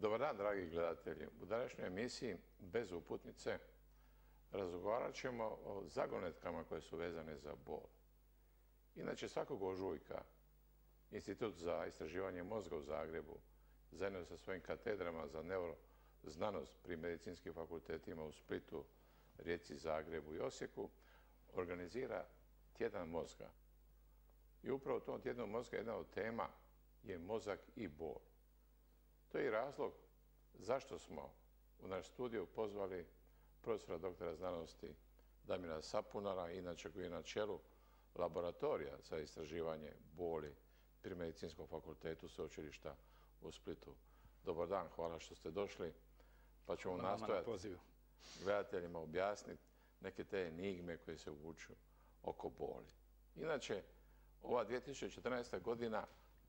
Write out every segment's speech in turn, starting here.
Dobar dan, dragi gledatelji. U današnjoj emisiji Bez uputnice razgovarat ćemo o zagonetkama koje su vezane za bol. Inače, svakog ožujka Institut za istraživanje mozga u Zagrebu zajedno sa svojim katedrama za neuroznanost pri medicinskim fakultetima u Splitu, Rijeci, Zagrebu i Osijeku organizira Tjedan mozga. I upravo u tom Tjednu mozga jedna od tema je mozak i bol. To je i razlog zašto smo u naš studiju pozvali profesora doktora znanosti Damira Sapunara, inače koji je na čelu laboratorija za istraživanje boli pri Medicinskom fakultetu Sveučilišta u Splitu. Dobar dan, hvala što ste došli. Pa ćemo nastojati gledateljima objasniti neke te enigme koje se vuču oko boli. Inače, ova 2014. godina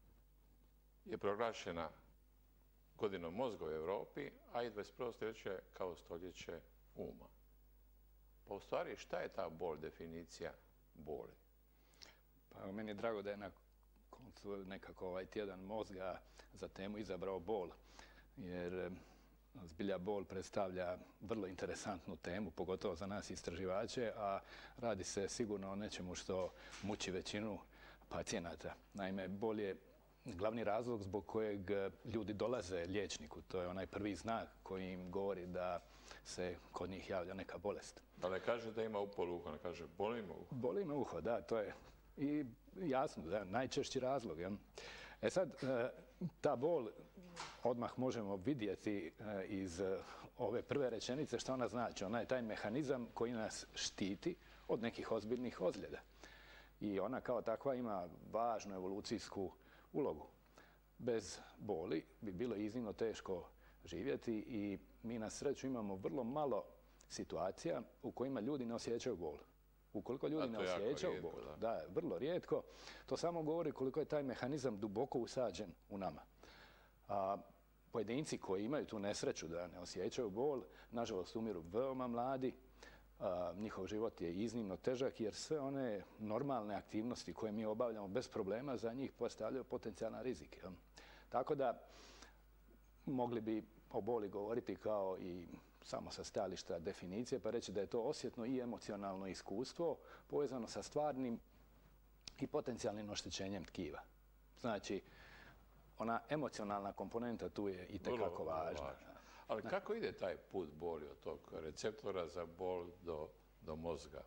je proglašena godinom mozga u Europi, a i 21. stoljeće kao stoljeće uma. Pa u stvari, šta je ta bol, definicija boli? Pa meni je drago da je na koncu nekako ovaj Tjedan mozga za temu izabrao bol, jer zbilja bol predstavlja vrlo interesantnu temu, pogotovo za nas istraživače, a radi se sigurno o nečemu što muči većinu pacijenata. Naime, bol je glavni razlog zbog kojeg ljudi dolaze liječniku. To je onaj prvi znak koji im govori da se kod njih javlja neka bolest. Da ne kaže da ima upal uho, ne kaže boli me uho. Boli me uho, da, to je i jasno, da, najčešći razlog. Ja. E sad, ta bol odmah možemo vidjeti iz ove prve rečenice što ona znači. Ona je taj mehanizam koji nas štiti od nekih ozbiljnih ozljeda. I ona kao takva ima važnu evolucijsku ulogu. Bez boli bi bilo iznimno teško živjeti i mi na sreću imamo vrlo malo situacija u kojima ljudi ne osjećaju bol. Ukoliko ljudi ne osjećaju bol, da, vrlo rijetko, to samo govori koliko je taj mehanizam duboko usađen u nama. A pojedinci koji imaju tu nesreću da ne osjećaju bol, nažalost umiru veoma mladi, njihov život je iznimno težak jer sve one normalne aktivnosti koje mi obavljamo bez problema za njih postavljaju potencijalan rizik. Tako da mogli bi o boli govoriti kao i samo sa stajališta definicije, pa reći da je to osjetno i emocionalno iskustvo povezano sa stvarnim i potencijalnim oštećenjem tkiva. Znači, ona emocionalna komponenta tu je itekako važna. Ali kako ide taj put boli od tog receptora za bol do mozga?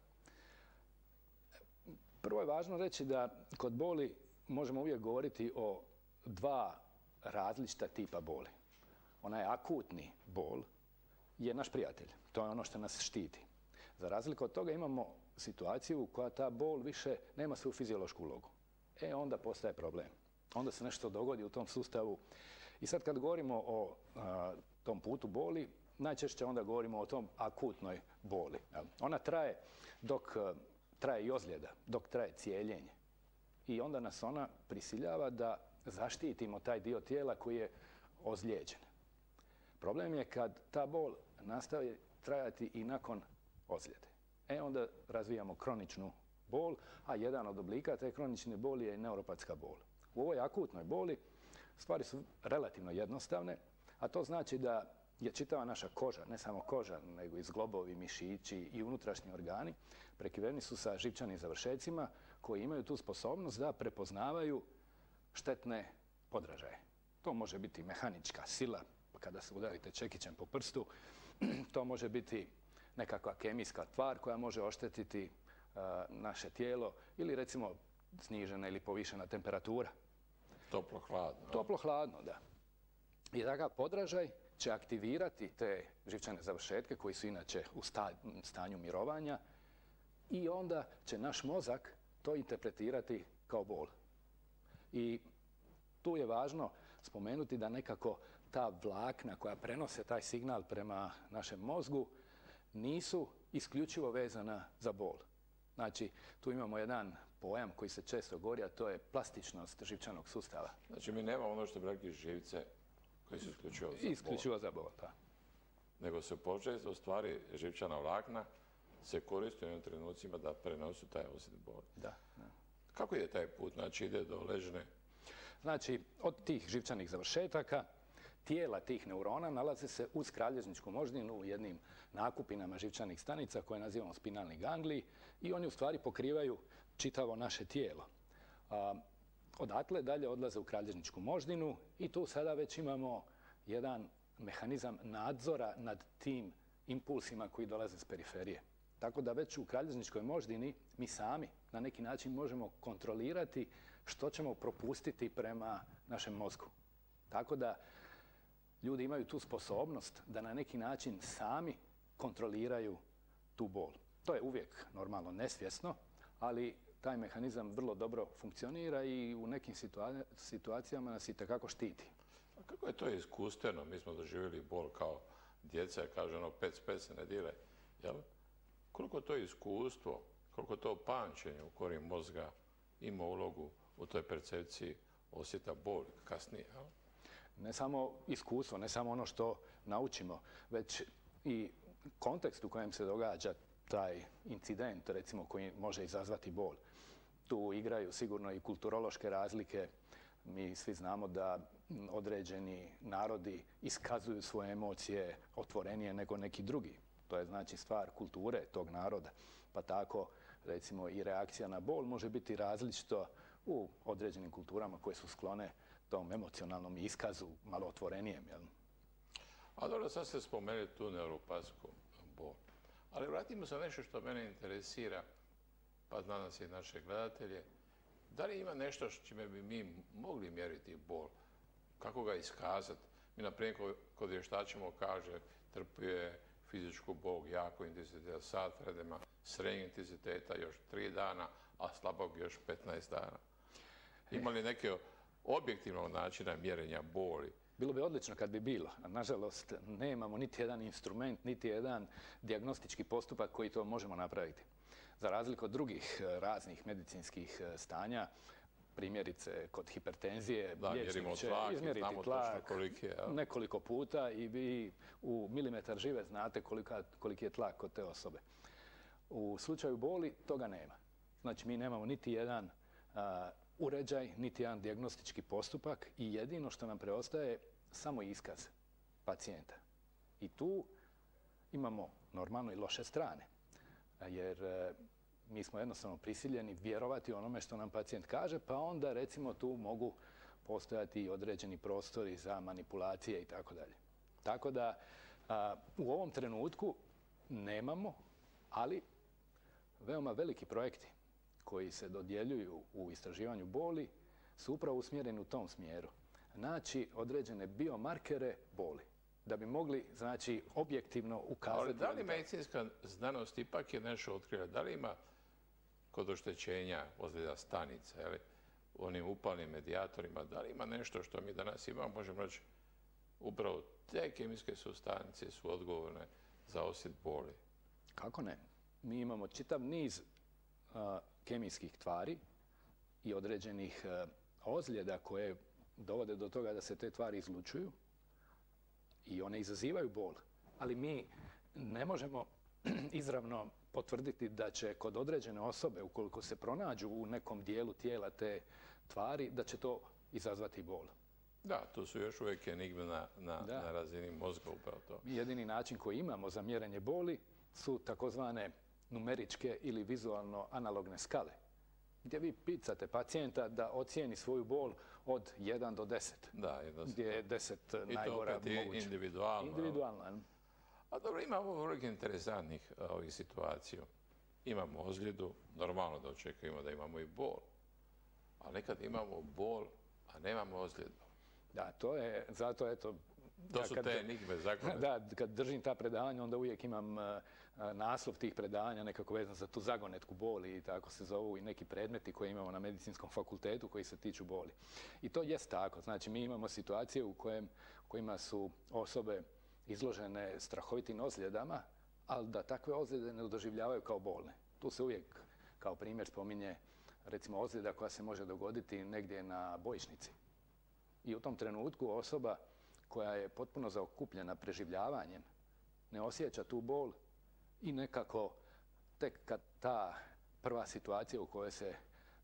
Prvo je važno reći da kod boli možemo uvijek govoriti o dva različita tipa boli. Onaj akutni bol je naš prijatelj. To je ono što nas štiti. Za razliku od toga imamo situaciju koja ta bol više nema svoju fiziološku ulogu. Onda postaje problem. Onda se nešto dogodi u tom sustavu. I sad kad govorimo o tom putu boli, najčešće onda govorimo o tom akutnoj boli. Ona traje dok traje i ozljeda, dok traje cijeljenje. I onda nas ona prisiljava da zaštitimo taj dio tijela koji je ozlijeđen. Problem je kad ta bol nastavi trajati i nakon ozljede. Onda razvijamo kroničnu bol, a jedan od oblika te kronične boli je neuropatska bol. U ovoj akutnoj boli stvari su relativno jednostavne, a to znači da je čitava naša koža, ne samo koža, nego i zglobovi, mišići i unutrašnji organi, prekriveni su sa živčanim završecima koji imaju tu sposobnost da prepoznavaju štetne podražaje. To može biti mehanička sila, kada se udarite čekićem po prstu, to može biti nekakva kemijska tvar koja može oštetiti naše tijelo ili recimo snižena ili povišena temperatura. Toplo-hladno. Toplo-hladno, da. I takav podražaj će aktivirati te živčane završetke koji su inače u stanju mirovanja i onda će naš mozak to interpretirati kao bol. I tu je važno spomenuti da nekako ta vlakna koja prenose taj signal prema našem mozgu nisu isključivo vezana za bol. Znači, tu imamo jedan pojam koji se često govori, a to je plastičnost živčanog sustava. Znači, mi nemamo ono što bi rekli živce koji su isključivo za bol. Isključivo za bol, da. Nego se počesto stvari živčana vlakna se koriste u jednom trenucima da prenosu taj osjet boli. Da. Kako ide taj put? Znači, ide do ležne? Znači, od tih živčanih završetaka tijela tih neurona nalaze se uz kralježničku moždinu u jednim nakupinama živčanih stanica koje nazivamo spinalni gangliji i oni u stvari pokrivaju čitavo naše tijelo. Odatle dalje odlaze u kralježničku moždinu i tu sada već imamo jedan mehanizam nadzora nad tim impulsima koji dolaze s periferije. Tako da već u kralježničkoj moždini mi sami na neki način možemo kontrolirati što ćemo propustiti prema našem mozgu. Tako da ljudi imaju tu sposobnost da na neki način sami kontroliraju tu bol. To je uvijek normalno nesvjesno, ali taj mehanizam vrlo dobro funkcionira i u nekim situacijama nas itekako štiti. A kako je to iskustveno? Mi smo doživjeli bol kao djeca, kaže ono pec se ne dire. Jel? Koliko to iskustvo, koliko to pamćenje u korijen mozga ima ulogu u toj percepciji osjeta boli kasnije? Jel? Ne samo iskustvo, ne samo ono što naučimo, već i kontekst u kojem se događa taj incident, recimo, koji može izazvati bol. Tu igraju sigurno i kulturološke razlike. Mi svi znamo da određeni narodi iskazuju svoje emocije otvorenije nego neki drugi. To je znači stvar kulture tog naroda. Pa tako, recimo, i reakcija na bol može biti različita u određenim kulturama koje su sklone tom emocionalnom iskazu, malo otvorenijem. Jel? A dobro, sad ste spomenuli tu neuropatsku bol. Ali vratimo se na nešto što mene interesira, pa zna nas i naše gledatelje. Da li ima nešto s čime bi mi mogli mjeriti bol? Kako ga iskazati? Mi, na primjer, kod vještačimo kaže trpije fizičku bol, jako intenziteta sat vremena, srednjeg intenziteta još 3 dana, a slabog još 15 dana. Ima li neke objektivnog načina mjerenja boli? Bilo bi odlično kad bi bilo, a nažalost nemamo niti jedan instrument, niti jedan dijagnostički postupak koji to možemo napraviti. Za razliku od drugih raznih medicinskih stanja, primjerice kod hipertenzije, liječnik će izmjeriti tlak nekoliko puta i vi u milimetar žive znate koliki je tlak kod te osobe. U slučaju boli toga nema. Znači mi nemamo niti jedan uređaj, niti jedan dijagnostički postupak i jedino što nam preostaje samo iskaz pacijenta. I tu imamo normalno i loše strane, jer mi smo jednostavno prisiljeni vjerovati onome što nam pacijent kaže, pa onda recimo tu mogu postojati i određeni prostori za manipulacije i tako dalje. Tako da u ovom trenutku nemamo, ali veoma veliki projekti koji se dodjeljuju u istraživanju boli su upravo usmjereni u tom smjeru. Naći određene biomarkere boli da bi mogli, znači, objektivno ukazati. Ali da li medicinska znanost ipak je nešto otkrila? Da li ima kod oštećenja ozljeda stanica, u onim upalnim medijatorima, da li ima nešto što mi danas imamo, možemo reći, upravo te kemijske supstance su odgovorne za osjet boli? Kako ne? Mi imamo čitav niz kemijskih tvari i određenih ozljeda koje dovode do toga da se te tvari izlučuju i one izazivaju bol. Ali mi ne možemo izravno potvrditi da će kod određene osobe, ukoliko se pronađu u nekom dijelu tijela te tvari, da će to izazvati bol. Da, to su još uvijek enigme na razini mozga upravo to. Jedini način koji imamo za mjerenje boli su takozvane numeričke ili vizualno analogne skale, gdje vi pitate pacijenta da ocijeni svoju bol od 1 do 10. Da, jednostavno. Gdje je 10 najgora moguće. I to opet individualno. Individualno. A dobro, imamo vrlo interesantnih ovih situaciju. Imamo ozljedu, normalno da očekujemo da imamo i bol. Ali nekad imamo bol, a nemamo ozljedu. Da, to je, zato eto... To su te enigme zakone. Da, kad držim ta predavanja, onda uvijek imam naslov tih predavanja nekako vezan za tu zagonetku boli i tako se zovu i neki predmeti koje imamo na medicinskom fakultetu koji se tiču boli. I to jest tako. Znači, mi imamo situacije u kojima su osobe izložene strahovitim ozljedama, ali da takve ozljede ne doživljavaju kao bolne. Tu se uvijek kao primjer spominje recimo ozljeda koja se može dogoditi negdje na bojišnici. I u tom trenutku osoba koja je potpuno zaokupljena preživljavanjem ne osjeća tu bol i nekako tek kad ta prva situacija u kojoj se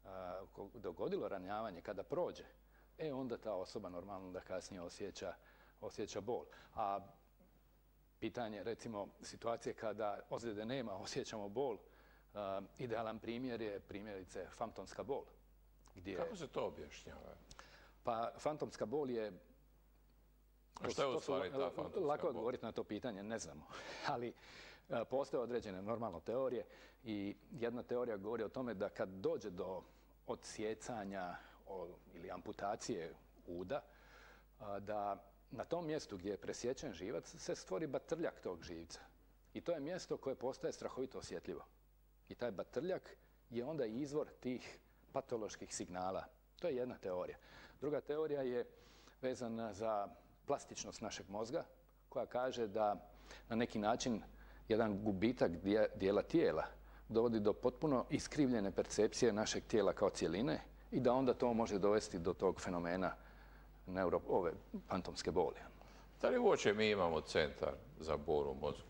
dogodilo ranjavanje, kada prođe, onda ta osoba normalno da kasnije osjeća osjeća bol. A pitanje, recimo, situacije kada ozljede nema, osjećamo bol, idealan primjer je primjerice fantomska bol. Kako se to objašnjava? Pa fantomska bol je... A šta je u stvari ta fantomska bol? Lako odgovoriti na to pitanje, ne znamo. Ali postoje određene normalno teorije i jedna teorija govori o tome da kad dođe do odsjecanja ili amputacije uda, da na tom mjestu gdje je presječen živac se stvori batrljak tog živca. I to je mjesto koje postaje strahovito osjetljivo. I taj batrljak je onda izvor tih patoloških signala. To je jedna teorija. Druga teorija je vezana za plastičnost našeg mozga, koja kaže da na neki način jedan gubitak dijela tijela dovodi do potpuno iskrivljene percepcije našeg tijela kao cjeline i da onda to može dovesti do tog fenomena ove fantomske boli. Da li uopće mi imamo centar za bol u mozgu?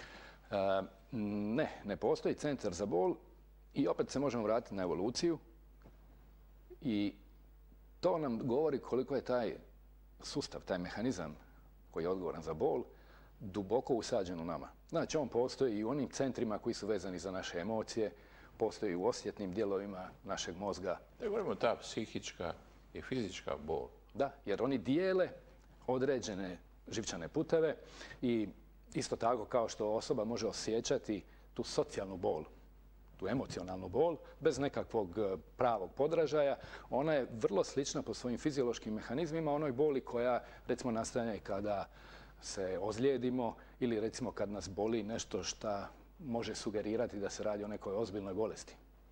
Ne postoji centar za bol i opet se možemo vratiti na evoluciju i to nam govori koliko je taj sustav, taj mehanizam koji je odgovoran za bol, duboko usađen u nama. Znači, on postoji i u onim centrima koji su vezani za naše emocije, postoji u osjetnim dijelovima našeg mozga. Da govorimo ta psihička i fizička bol. Da, jer oni dijele određene živčane puteve i isto tako kao što osoba može osjećati tu socijalnu bol, tu emocionalnu bol, bez nekakvog pravog podražaja, ona je vrlo slična po svojim fiziološkim mehanizmima onoj boli koja, recimo, nastane kada se ozlijedimo ili, recimo, kad nas boli nešto što može sugerirati da se radi o nekoj ozbiljnoj bolesti.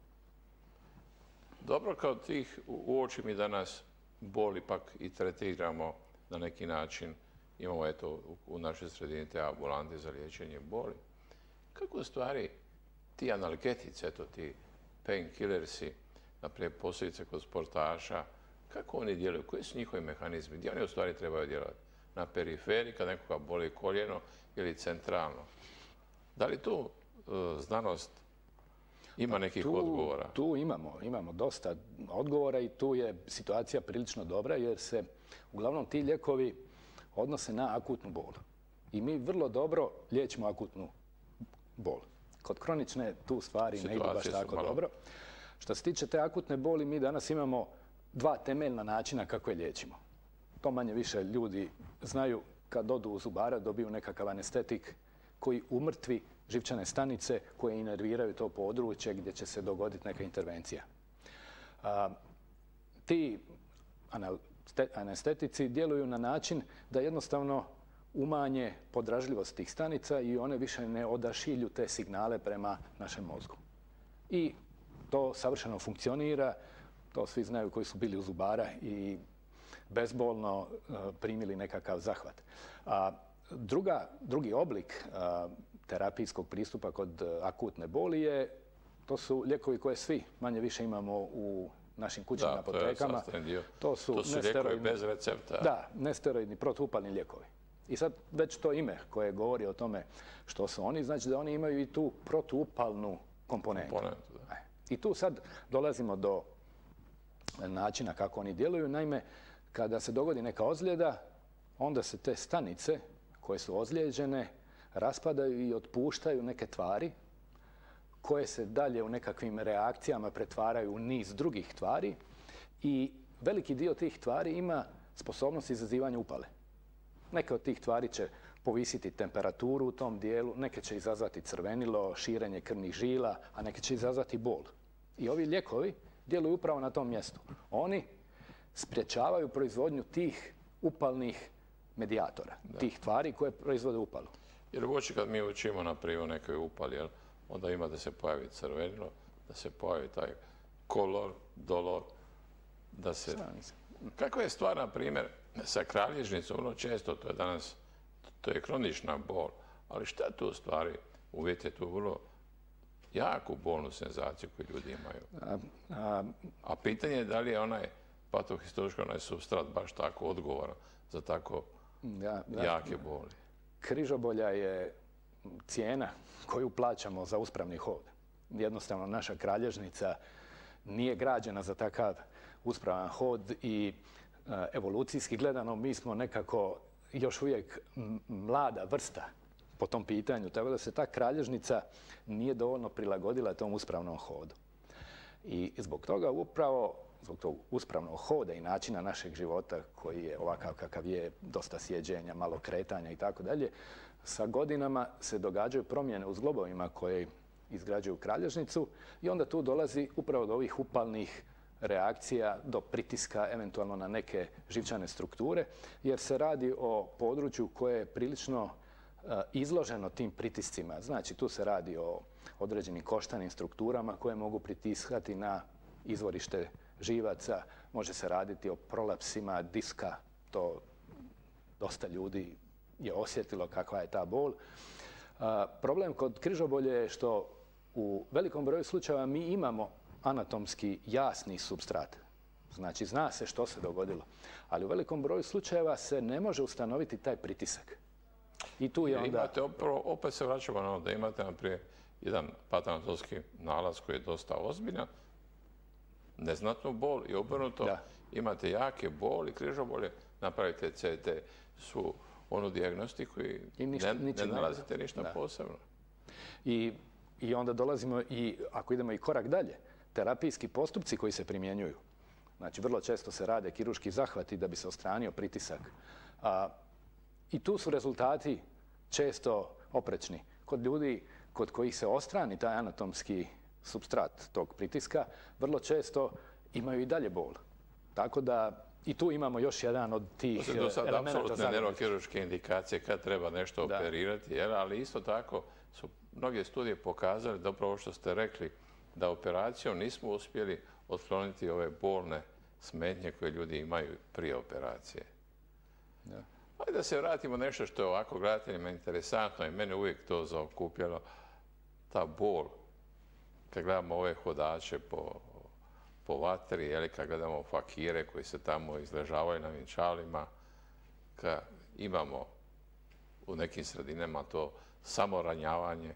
Dobro, kao tih uoči mi danas bol ipak i tretiramo na neki način. Imamo eto u našoj sredini te ambulante za liječenje boli. Kako u stvari ti analgetici, eto ti painkillersi, naprijed posljedice kod sportaša, kako oni djeluju? Koji su njihovi mehanizmi? Gdje oni u stvari trebaju djelovati? Na periferiji, kad nekoga boli koljeno ili centralno? Da li tu znanost ima nekih odgovora? Tu imamo dosta odgovora i tu je situacija prilično dobra jer se uglavnom ti lijekovi odnose na akutnu bol. I mi vrlo dobro liječimo akutnu bol. Kod kronične tu stvari ne idu baš tako dobro. Što se tiče te akutne boli, mi danas imamo dva temeljna načina kako je liječimo. To manje više ljudi znaju kad odu u zubara, dobiju nekakav anestetik koji umrtvi živčane stanice koje inerviraju to područje gdje će se dogoditi neka intervencija. Ti anestetici djeluju na način da jednostavno umanje podražljivost tih stanica i one više ne odašilju te signale prema našem mozgu. I to savršeno funkcionira, to svi znaju koji su bili u zubara i bezbolno primili nekakav zahvat. Drugi oblik terapijskog pristupa kod akutne boli to su lijekovi koje svi manje više imamo u našim kućnim apotekama. To su lijekovi bez recepta. Da, nesteroidni protuupalni lijekovi. I sad već to ime koje govori o tome što su oni, znači da oni imaju i tu protuupalnu komponentu. I tu sad dolazimo do načina kako oni djeluju. Naime, kada se dogodi neka ozljeda, onda se te stanice koje su ozlijeđene raspadaju i otpuštaju neke tvari koje se dalje u nekakvim reakcijama pretvaraju u niz drugih tvari i veliki dio tih tvari ima sposobnost izazivanja upale. Neke od tih tvari će povisiti temperaturu u tom dijelu, neke će izazvati crvenilo, širenje krvnih žila, a neke će izazvati bol. I ovi lijekovi djeluju upravo na tom mjestu. Oni sprječavaju proizvodnju tih upalnih medijatora, tih tvari koje proizvode upalu. Jer uoči kad mi učimo na primjer nekoj upali, onda ima da se pojavi crvenilo, da se pojavi taj kolor, dolor, da se... Kako je stvar, na primjer, sa kralježnicom, vrlo često, to je danas, to je kronična bol, ali šta tu stvari uvjeti tu vrlo jaku bolnu senzaciju koju ljudi imaju? A pitanje je da li je onaj patohistološki, onaj substrat baš tako odgovoran za tako jake boli. Križobolja je cijena koju plaćamo za uspravni hod. Jednostavno, naša kralježnica nije građena za takav uspravan hod i evolucijski gledano mi smo nekako još uvijek mlada vrsta po tom pitanju, tako da se ta kralježnica nije dovoljno prilagodila tom uspravnom hodu. I zbog toga upravo, zbog tog uspravnog hoda i načina našeg života koji je ovakav kakav je, dosta sjeđenja, malo kretanja i tako dalje, sa godinama se događaju promjene u zglobovima koje izgrađuju kralježnicu i onda tu dolazi upravo do ovih upalnih reakcija, do pritiska eventualno na neke živčane strukture, jer se radi o području koje je prilično izloženo tim pritiscima. Znači, tu se radi o određenim koštanim strukturama koje mogu pritiskati na izvorište živaca. Može se raditi o prolapsima diska. To dosta ljudi je osjetilo kakva je ta bol. Problem kod križobolje je što u velikom broju slučajeva mi imamo anatomski jasni supstrat. Znači, zna se što se dogodilo. Ali u velikom broju slučajeva se ne može ustanoviti taj pritisak. I tu je onda... Imate, opet se vraćamo na ono da imate naprijed jedan patologski nalaz koji je dosta ozbiljan, neznatnu bol i obrnuto. Imate jake boli, križobolje, napravite CT, su onu dijagnostiku i ne nalazite ništa posebno. I onda dolazimo i, ako idemo i korak dalje, terapijski postupci koji se primjenjuju. Znači, vrlo često se rade kirurški zahvati da bi se odstranio pritisak. I tu su rezultati često oprečni. Kod ljudi kod kojih se odstrani taj anatomski supstrat tog pritiska, vrlo često imaju i dalje bol. Tako da i tu imamo još jedan od tih elemenata zaštite. Apsolutne neurokirurške indikacije kad treba nešto operirati, ali isto tako su mnoge studije pokazale da upravo što ste rekli, da operacijom nismo uspjeli otkloniti ove bolne smetnje koje ljudi imaju prije operacije. Ali da se vratimo nešto što je ovako gledateljima interesantno i mene uvijek to zaokupljalo, ta bol. Kad gledamo ove hodače po vatri, kad gledamo fakire koji se tamo izležavaju na vinčalima, kad imamo u nekim sredinama to samoranjavanje.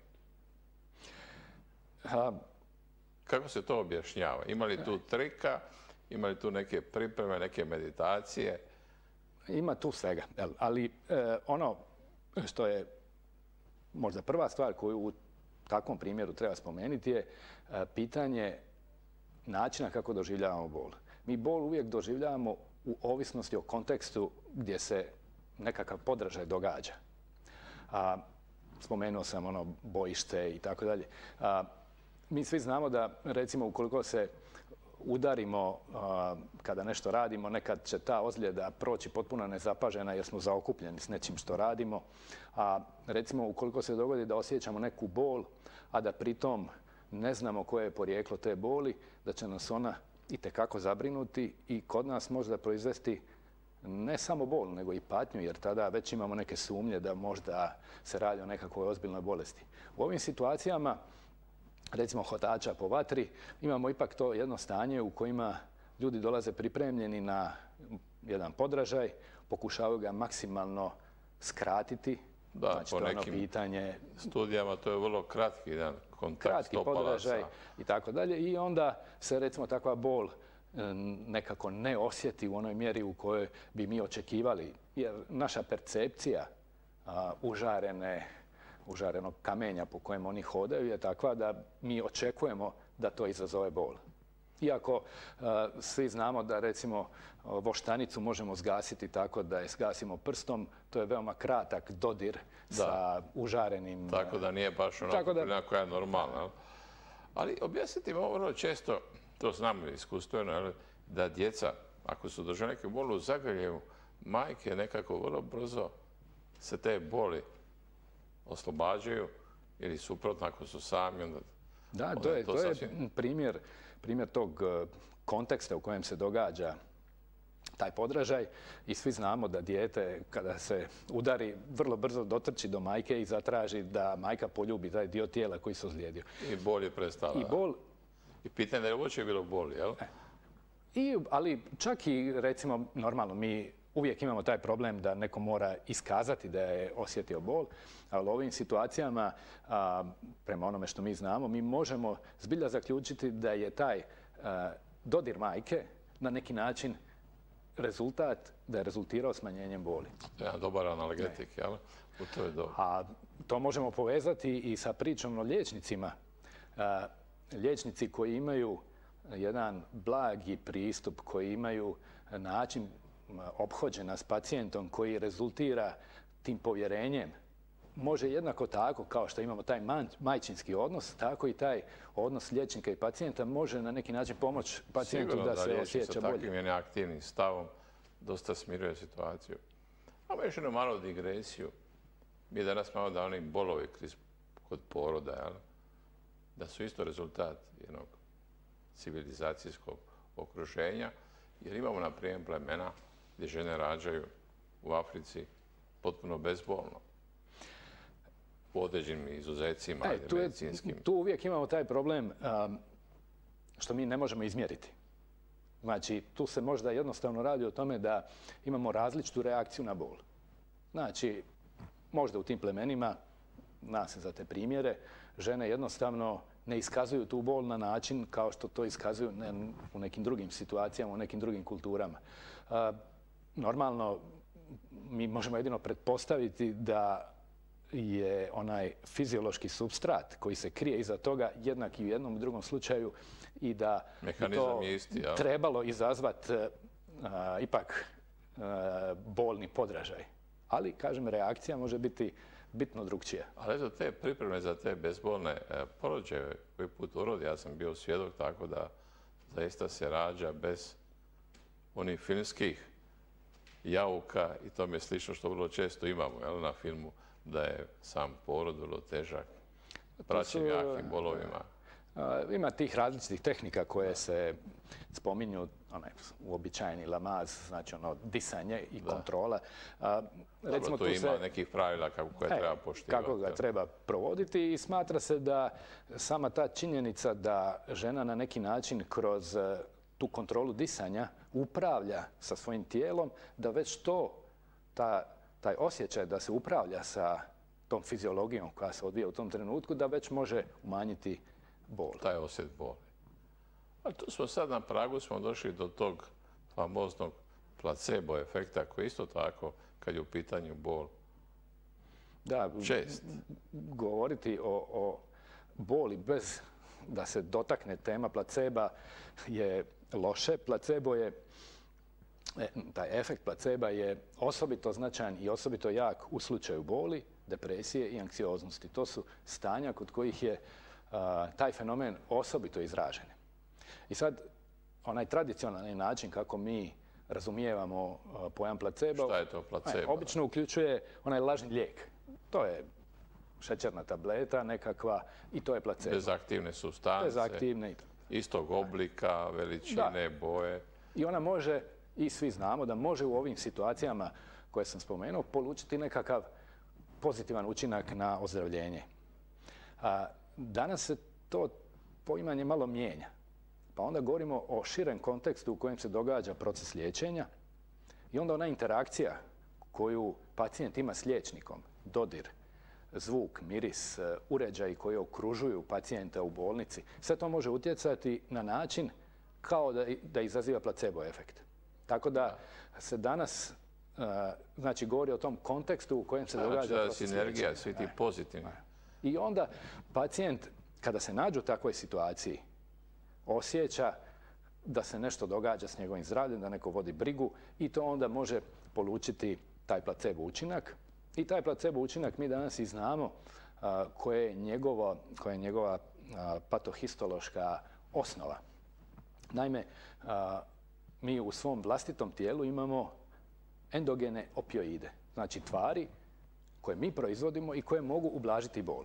Kako se to objašnjava? Ima li tu trika, ima li tu neke pripreme, neke meditacije? Ima tu svega, ali ono što je možda prva stvar koju u takvom primjeru treba spomenuti je pitanje načina kako doživljavamo bol. Mi bol uvijek doživljavamo u ovisnosti o kontekstu gdje se nekakav podražaj događa. Spomenuo sam ono bojište i tako dalje. Mi svi znamo da, recimo, ukoliko se udarimo kada nešto radimo, nekad će ta ozljeda proći potpuno nezapažena jer smo zaokupljeni s nečim što radimo. A recimo, ukoliko se dogodi da osjećamo neku bol, a da pritom ne znamo koje je porijeklo te boli, da će nas ona itekako zabrinuti i kod nas možda proizvesti ne samo bol, nego i patnju, jer tada već imamo neke sumnje da možda se radi o nekakvoj ozbiljnoj bolesti. U ovim situacijama, recimo hodača po vatri, imamo ipak to jedno stanje u kojima ljudi dolaze pripremljeni na jedan podražaj, pokušavaju ga maksimalno skratiti. Da, znači, po nekim studijama to je vrlo kratki jedan kontakt stopala podražaj i tako dalje. I onda se, recimo, takva bol nekako ne osjeti u onoj mjeri u kojoj bi mi očekivali. Jer naša percepcija užarenog kamenja po kojem oni hodaju je takva da mi očekujemo da to izazove bol. Iako svi znamo da, recimo, voštanicu možemo zgasiti tako da je zgasimo prstom, to je veoma kratak dodir sa užarenim... Tako da nije baš onako plina koja je normalna. Ali objasnite mi ovo vrlo često, to znamo iskustveno, da djeca, ako su doživjeli neke boli u zagrljevu, majke nekako vrlo brzo se te boli oslobađaju ili suprotno ako su sami, onda... Da, to je primjer tog konteksta u kojem se događa taj podražaj i svi znamo da dijete kada se udari vrlo brzo dotrči do majke i zatraži da majka poljubi taj dio tijela koji se ozlijedio. I bol je prestala. I pitanje da je uopće bilo boli, jel? Ali čak i, recimo, normalno, mi uvijek imamo taj problem da neko mora iskazati da je osjetio bol, ali u ovim situacijama, prema onome što mi znamo, mi možemo zbilja zaključiti da je taj dodir majke na neki način rezultat da je rezultirao smanjenjem boli. To je jedan dobar analgetik, jel? To je dobro. A to možemo povezati i sa pričom o liječnicima. Liječnici koji imaju jedan blagi pristup, koji imaju način ophođenja s pacijentom koji rezultira tim povjerenjem, može jednako tako kao što imamo taj majčinski odnos, tako i taj odnos liječnika i pacijenta može na neki način pomoći pacijentu da se osjeća bolje. Sa takvim jednim aktivnim stavom dosta smiruje situaciju. Imamo još jednu malu digresiju. Mi danas imamo da oni bolovi kod poroda, da su isto rezultat jednog civilizacijskog okruženja, jer imamo na primjer plemena gdje žene rađaju u Africi potpuno bezbolno. U određenim izuzecima ili medicinskim. Tu uvijek imamo taj problem što mi ne možemo izmjeriti. Znači, tu se možda jednostavno radi o tome da imamo različitu reakciju na bol. Znači, možda u tim plemenima, zna se za te primjere, žene jednostavno ne iskazuju tu bol na način kao što to iskazuju u nekim drugim situacijama, u nekim drugim kulturama. Normalno, mi možemo jedino pretpostaviti da je onaj fiziološki supstrat koji se krije iza toga jednak i u jednom i drugom slučaju i da mehanizam je isti, ja. Trebalo izazvati ipak bolni podražaj. Ali, kažem, reakcija može biti bitno drugčija. Ali eto, te pripreme za te bezbolne porođaje koji put urodi, ja sam bio svjedok tako da zaista se rađa bez onih filmskih jauka i tome slično što vrlo često imamo na filmu, da je sam porod vrlo težak, praćen jakim bolovima. Ima tih različitih tehnika koje se spominju, onaj uobičajeni Lamaze, znači ono disanje i kontrola. Recimo, tu ima nekih pravila koje treba poštivati. Kako ga treba provoditi i smatra se da sama ta činjenica da žena na neki način kroz tu kontrolu disanja upravlja sa svojim tijelom, da već taj osjećaj da se upravlja sa tom fiziologijom koja se odvija u tom trenutku, da već može umanjiti bol. Taj osjet boli. A tu smo sad na pragu, smo došli do tog famoznog placebo efekta koji isto tako, kad je u pitanju bol, čest. Govoriti o boli bez da se dotakne tema placeba je loše. Placebo je, taj efekt placeba je osobito značajan i osobito jak u slučaju boli, depresije i anksioznosti. To su stanja kod kojih je taj fenomen osobito izražen. I sad, onaj tradicionalni način kako mi razumijevamo pojam placebo, šta je to placebo? Obično uključuje onaj lažni lijek. To je šećerna tableta nekakva i to je placebo. Bez aktivne supstance, bez aktivne, istog oblika, veličine, boje. I ona može, i svi znamo da može u ovim situacijama koje sam spomenuo, polučiti nekakav pozitivan učinak na ozdravljenje. Danas se to poimanje malo mijenja. Pa onda govorimo o širem kontekstu u kojem se događa proces liječenja i onda ona interakcija koju pacijent ima s liječnikom, dodir, zvuk, miris, uređaji koji okružuju pacijenta u bolnici, sve to može utjecati na način kao da izaziva placebo efekt. Tako da se danas znači govori o tom kontekstu u kojem se događa proces liječenja. Sinergija, svi ti pozitivni. I onda pacijent, kada se nađe u takvoj situaciji, osjeća da se nešto događa s njegovim zdravljem, da neko vodi brigu i to onda može polučiti taj placebo učinak. I taj placebo učinak mi danas i znamo koja je njegova patohistološka osnova. Naime, mi u svom vlastitom tijelu imamo endogene opioide, znači tvari koje mi proizvodimo i koje mogu ublažiti bol.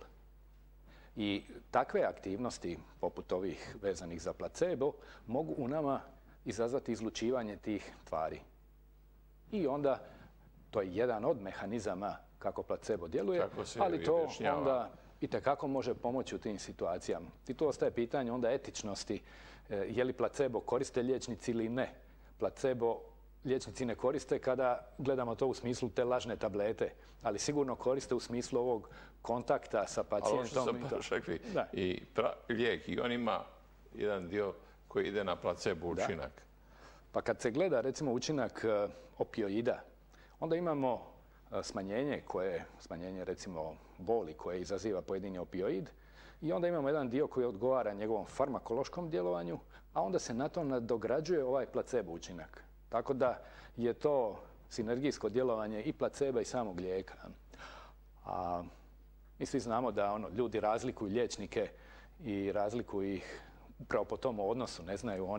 I takve aktivnosti, poput ovih vezanih za placebo, mogu u nama izazvati izlučivanje tih tvari. I onda to je jedan od mehanizama kako placebo djeluje, ali to onda itekako može pomoći u tim situacijama. I tu ostaje pitanje onda etičnosti, je li placebo koriste liječnici ili ne. Placebo liječnici ne koriste kada gledamo to u smislu te lažne tablete, ali sigurno koriste u smislu ovog kontakta sa pacijentom. Ali ovo što sam rekli, i lijek, i on ima jedan dio koji ide na placebo učinak. Pa kad se gleda recimo učinak opioida, onda imamo smanjenje recimo boli koje izaziva pojedini opioid i onda imamo jedan dio koji odgovara njegovom farmakološkom djelovanju, a onda se na to nadograđuje ovaj placebo učinak. Tako da je to sinergijsko djelovanje i placeba i samog lijeka. A mi svi znamo da ljudi razlikuju liječnike i razlikuju ih upravo po tom odnosu. Ne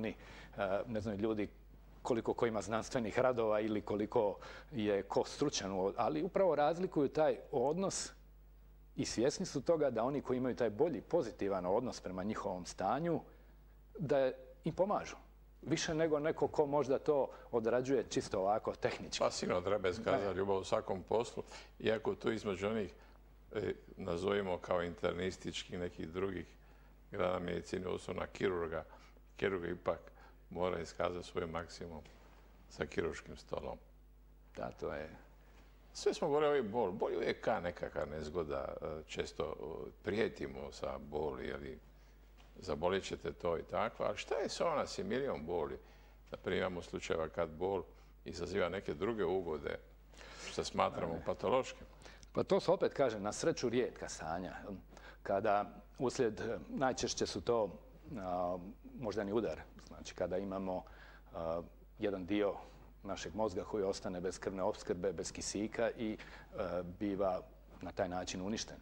znaju ljudi koliko ko ima znanstvenih radova ili koliko je ko stručan, ali upravo razlikuju taj odnos i svjesni su toga da oni koji imaju taj bolji pozitivan odnos prema njihovom stanju, da im pomažu. Više nego neko ko možda to odrađuje čisto ovako tehnički. Pa sigurno treba iskazati ljubav u svakom poslu, iako tu između onih, nazovimo kao internističkih nekih drugih grana medicine, odnosno na kirurga. Kirurga ipak mora iskazati svoj maksimum sa kirurškim stolom. Da, to je... Sve smo govorili o bol. Bol je uvijek nekakva nezgoda. Često prijetimo sa boli, ali zabolit ćete to i tako. Ali šta je sa ona milion boli? Naprimjer, imamo slučajeva kad bol izaziva neke druge ugode, što smatramo patološkim. Pa to se opet kaže, na sreću rijetka stanja. Kada uslijed, najčešće su to moždani udar. Znači kada imamo jedan dio našeg mozga koji ostane bez krvne opskrbe, bez kisika i biva na taj način uništen.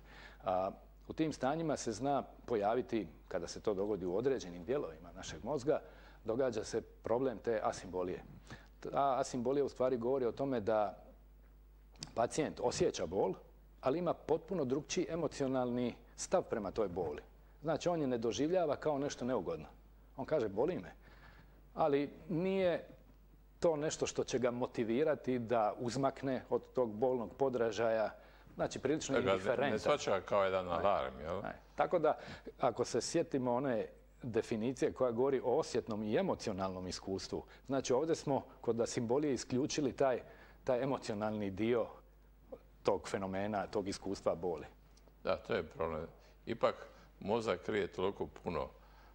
U tim stanjima se zna pojaviti, kada se to dogodi u određenim dijelovima našeg mozga, događa se problem te asimbolije. Ta asimbolija u stvari govori o tome da pacijent osjeća bol, ali ima potpuno drukčiji emocionalni stav prema toj boli. Znači, on je ne doživljava kao nešto neugodno. On kaže, boli me, ali nije to nešto što će ga motivirati da uzmakne od tog bolnog podražaja. Znači, prilično indiferentan. Ne shvaća kao jedan alarm, jel? Tako da, ako se sjetimo one definicije koja govori o osjetnom i emocionalnom iskustvu, znači ovdje smo kod asimbolije isključili taj emocionalni dio tog fenomena, tog iskustva boli. Da, to je problem. Ipak, mozak krije toliko puno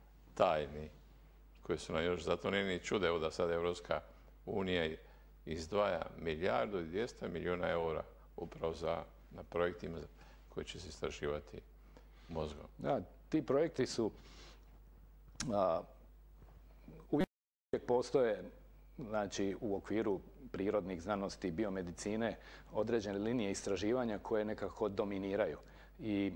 tajni koje su nam još, zato nije ni čudo, evo da sad Evropska unija izdvaja 1.200.000.000 eura upravo na projektima koji će se istraživati mozgom. Da, ti projekti su uvijek postoje, znači u okviru prirodnih znanosti, biomedicine, određene linije istraživanja koje nekako dominiraju. I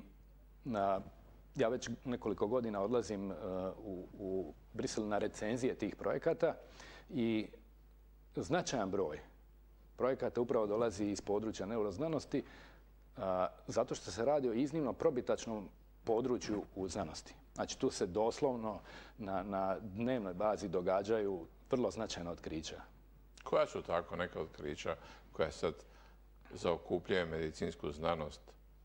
ja već nekoliko godina odlazim u Brisel na recenzije tih projekata i značajan broj projekata upravo dolazi iz područja neuroznanosti zato što se radi o iznimno probitačnom području u znanosti. Znači tu se doslovno na dnevnoj bazi događaju vrlo značajna otkrića. Koja su tako neka otkrića koja sad zaokupljaju medicinsku znanost?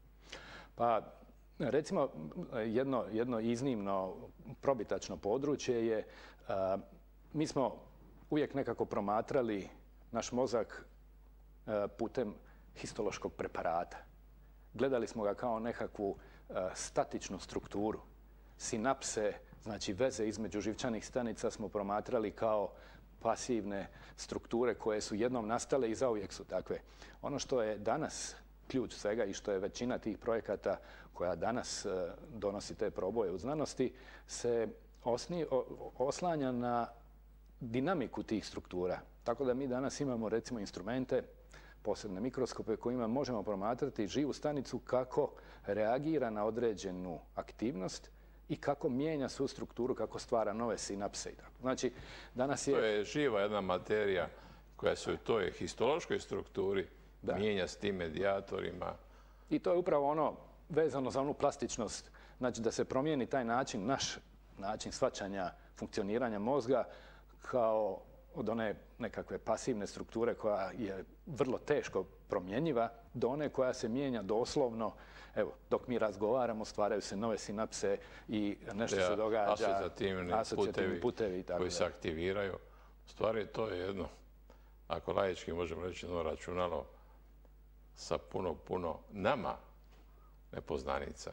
Pa recimo jedno iznimno probitačno područje je, mi smo uvijek nekako promatrali naš mozak putem histološkog preparata. Gledali smo ga kao nekakvu statičnu strukturu. Sinapse, znači veze između živčanih stanica smo promatrali kao pasivne strukture koje su jednom nastale i zauvijek su takve. Ono što je danas ključ svega i što je većina tih projekata koja danas donosi te proboje u znanosti se oslanja na dinamiku tih struktura. Tako da mi danas imamo recimo instrumente, posebne mikroskope kojima možemo promatrati živu stanicu kako reagira na određenu aktivnost i kako mijenja svu strukturu, kako stvara nove sinapse. Znači, danas je... To je živa jedna materija koja se u toj histološkoj strukturi mijenja s tim medijatorima. I to je upravo ono vezano za onu plastičnost. Znači, da se promijeni taj način, naš način shvaćanja funkcioniranja mozga kao od one nekakve pasivne strukture koja je vrlo teško promjenjiva do one koja se mijenja doslovno. Evo, dok mi razgovaramo, stvaraju se nove sinapse i nešto se događa. Asocijativni putevi koji se aktiviraju. U stvari, to je jedno, ako laički možemo reći, jedno računalo sa puno nama nepoznanica.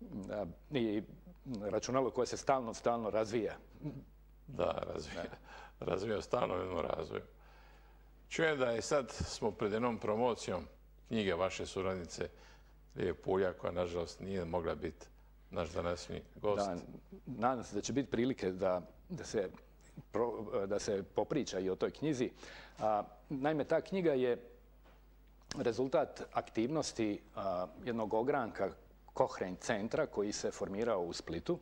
I računalo koje se stalno razvija. Da, razvija. razvio stalno u jednom razvoju. Čujem da je sad smo pred jednom promocijom knjige vaše suradnice Lije Puljak, koja nažalost nije mogla biti naš današnji gost. Da, nadam se da će biti prilike da se popriča i o toj knjizi. Naime, ta knjiga je rezultat aktivnosti jednog ogranka Cochrane centra koji se formirao u Splitu.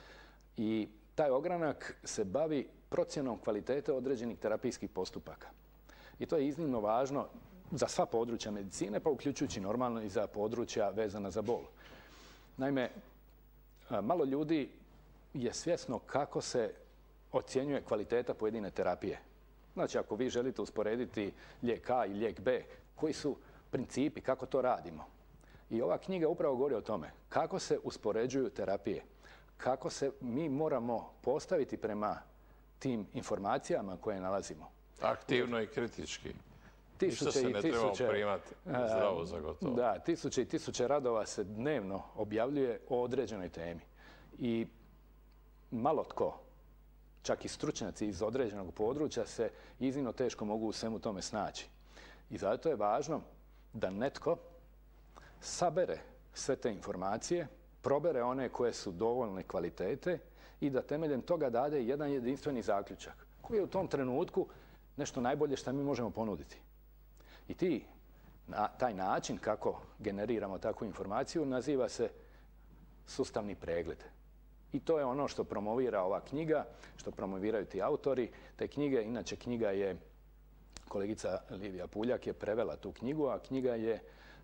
I taj ogranak se bavi procjenom kvalitete određenih terapijskih postupaka. I to je iznimno važno za sva područja medicine, pa uključujući normalno i za područja vezana za bol. Naime, malo ljudi je svjesno kako se ocjenjuje kvaliteta pojedine terapije. Znači, ako vi želite usporediti lijek A i lijek B, koji su principi, kako to radimo? I ova knjiga upravo govori o tome kako se uspoređuju terapije, kako se mi moramo postaviti prema tim informacijama koje nalazimo. Aktivno i kritički. Ništa se ne trebamo primati zdravo za gotovo. Da, tisuće i tisuće radova se dnevno objavljuje o određenoj temi. I malo tko, čak i stručnjaci iz određenog područja, se iznimno teško mogu u svemu tome snaći. I zato je važno da netko sabere sve te informacije, probere one koje su dovoljne kvalitete i da temeljem toga dade jedan jedinstveni zaključak koji je u tom trenutku nešto najbolje što mi možemo ponuditi. I taj način kako generiramo takvu informaciju naziva se sustavni pregled. I to je ono što promovira ova knjiga, što promoviraju ti autori te knjige. Inače, knjiga je, kolegica Livija Puljak je prevela tu knjigu, a knjiga je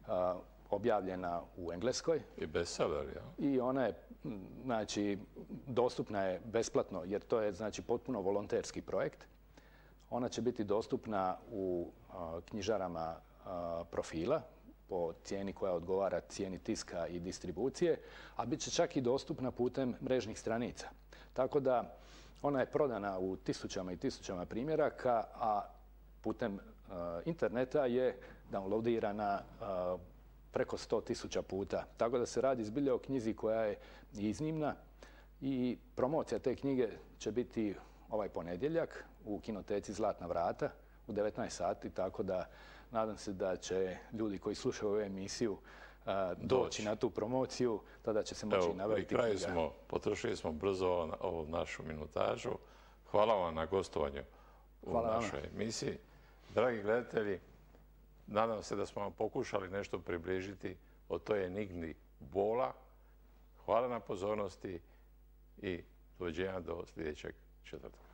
objavljena u Engleskoj. I bestseller, ja. I ona je, znači, dostupna je besplatno, jer to je, znači, potpuno volonterski projekt. Ona će biti dostupna u knjižarama Profila po cijeni koja odgovara cijeni tiska i distribucije, a bit će čak i dostupna putem mrežnih stranica. Tako da ona je prodana u tisućama i tisućama primjeraka, a putem interneta je downloadirana preko 100.000 puta. Tako da se radi zbilja o knjizi koja je iznimna i promocija te knjige će biti ovaj ponedjeljak u kinoteci Zlatna vrata u 19 sati, tako da nadam se da će ljudi koji slušaju ovu emisiju doći na tu promociju, tada će se moći nabaviti knjiga. Pri kraju potrošili smo brzo ovu našu minutažu. Hvala vam na gostovanju u našoj emisiji. Dragi gledatelji, nadam se da smo vam pokušali nešto približiti o toj enigmi bola. Hvala na pozornosti i doviđenja do sljedećeg četvrtka.